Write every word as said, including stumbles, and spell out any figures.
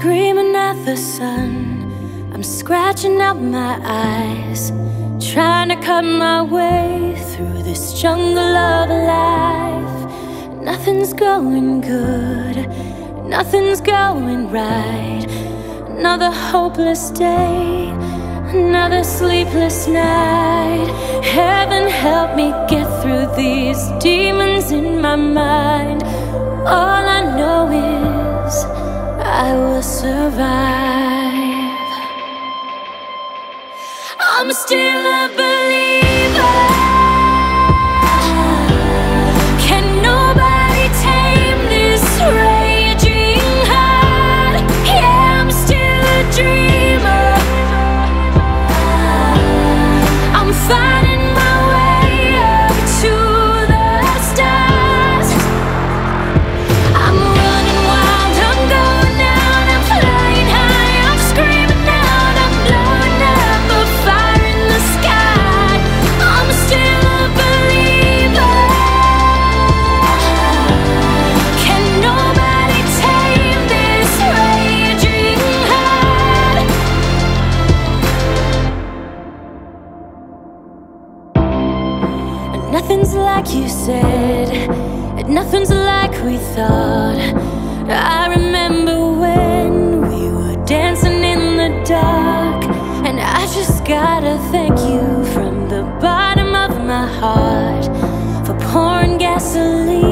screaming at the sun, I'm scratching out my eyes, trying to cut my way through this jungle of life. Nothing's going good, nothing's going right. Another hopeless day, another sleepless night. Heaven help me get through these demons in my mind. All I know is I will survive. I'm still a believer. Can nobody tame this raging heart? Yeah, I'm still a dreamer. I'm finding my way up to the stars. I'm running wild, I'm going out, I'm flying high, I'm screaming out, I'm blowing up a fire in the sky. I'm still a believer. Can nobody tame this raging heart? And nothing's like you said, and nothing's like we thought. I remember when we were dancing in the dark, and I just gotta thank you from the bottom of my heart for pouring gasoline